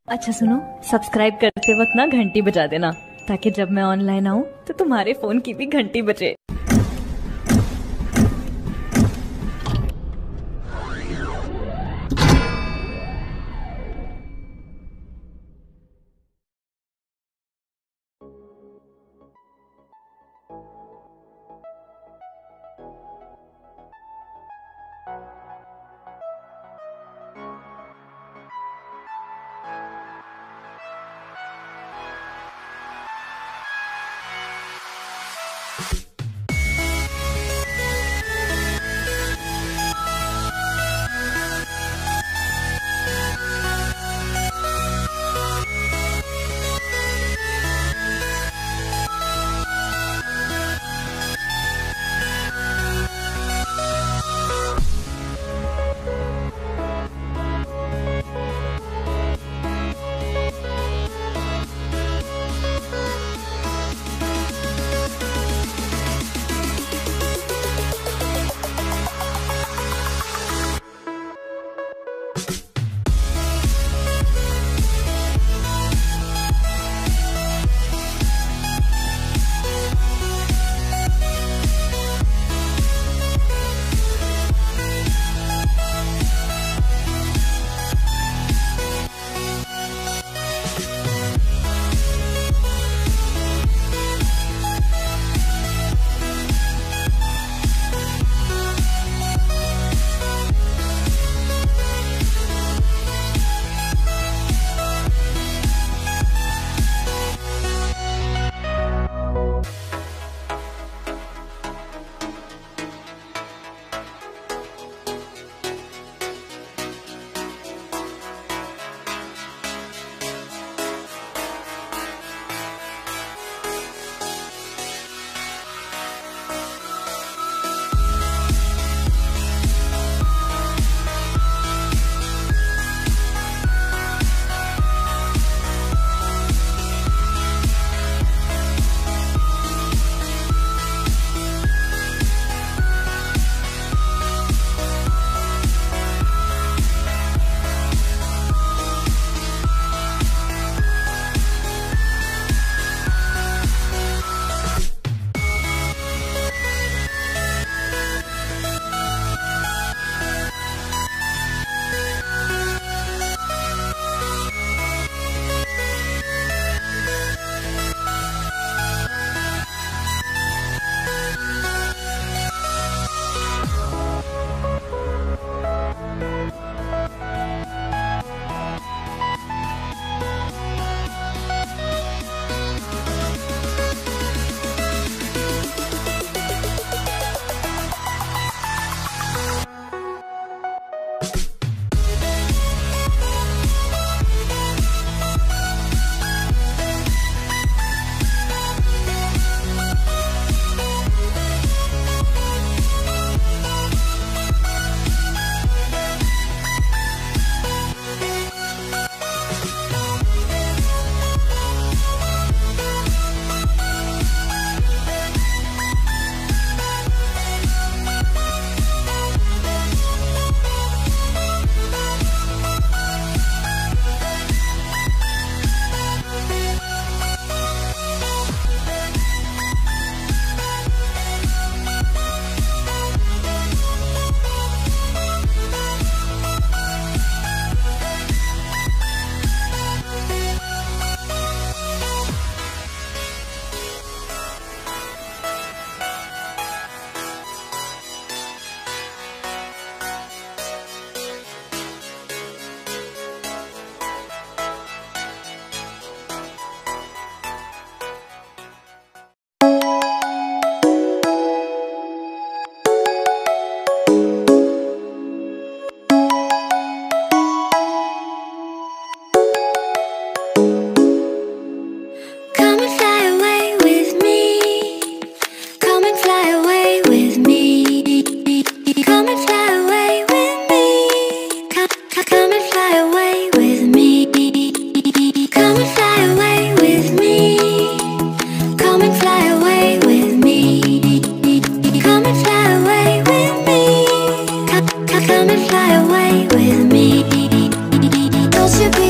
अच्छा सुनो, सब्सक्राइब करते वक्त ना घंटी बजा देना, ताकि जब मैं ऑनलाइन आऊँ तो तुम्हारे फोन की भी घंटी बजे।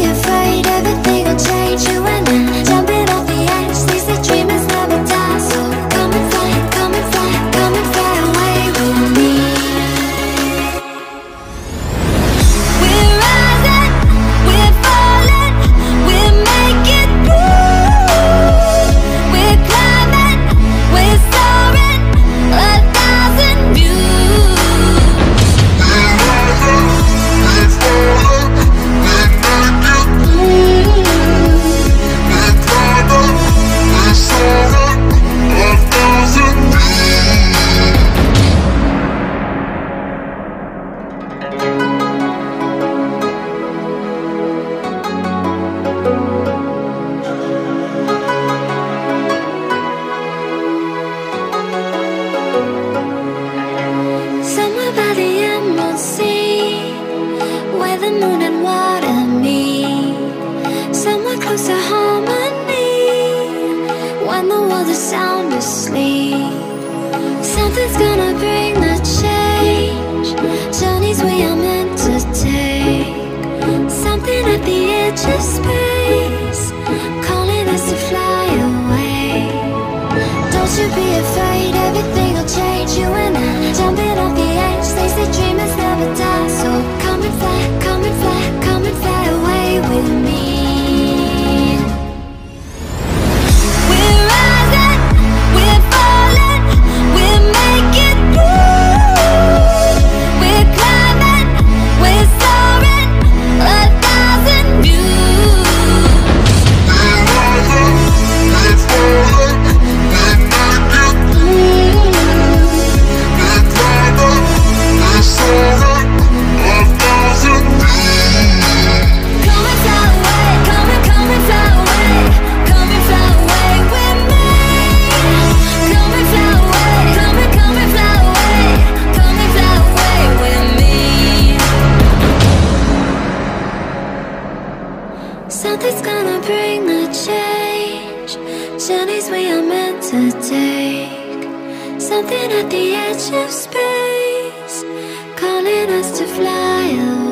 be afraid, everything will change. You and I, jumping off the edge. They say dreamers never die, so come and fly, come and fly, come and fly away with me. We're rising, we're falling, we're making through. We're climbing, we're soaring, 1,000 views. Somewhere by the Emerald Sea, where the moon and water meet, somewhere close to harmony, when the world is sound asleep. Something's gonna bring the change, journeys we are meant to take. Something at the edge of space, calling us to fly away. Don't you be afraid, everything will change. You and I, jumping off the edge. They say dreamers never die, so come and fly, come and fly, come and fly away with me. We're rising, we're falling, we're making through. We're climbing, we're soaring, 1,000 views. Something's gonna bring the change, journeys we are meant to take. Something at the edge of space, calling us to fly away.